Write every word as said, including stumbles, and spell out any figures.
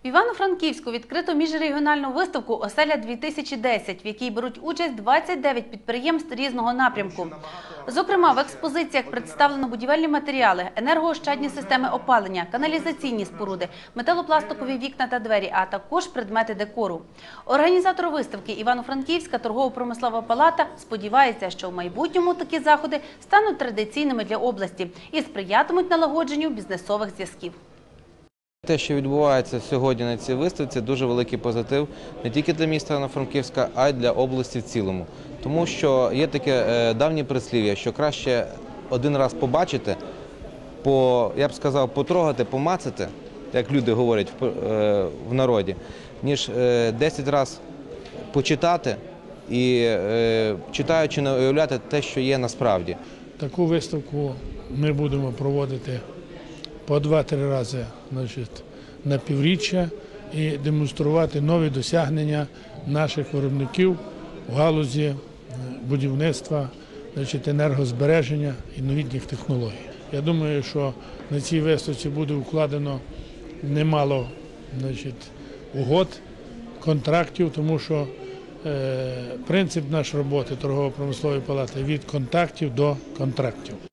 В Івано-Франківську відкрито міжрегіональну виставку «Оселя-дві тисячі десять», в якій беруть участь двадцять дев'ять підприємств різного напрямку. Зокрема, в експозиціях представлено будівельні матеріали, енергоощадні системи опалення, каналізаційні споруди, металопластикові вікна та двері, а також предмети декору. Організатор виставки Івано-Франківська торгово-промислова палата сподівається, що в майбутньому такі заходи стануть традиційними для області і сприятимуть налагодженню бізнесових зв'язків. Те, що відбувається сьогодні на цій виставці, дуже великий позитив не тільки для міста Івано-Франківська, а й для області в цілому. Тому що є таке давнє прислів'я, що краще один раз побачити, по, я б сказав, потрогати, помацати, як люди говорять в народі, ніж десять разів почитати і, читаючи, не уявляти те, що є насправді. Таку виставку ми будемо проводити по два-три рази, значить, на півріччя і демонструвати нові досягнення наших виробників у галузі будівництва, значить, енергозбереження і новітніх технологій. Я думаю, що на цій виставці буде укладено немало, значить, угод, контрактів, тому що е, принцип нашої роботи торгово-промислової палати – від контактів до контрактів.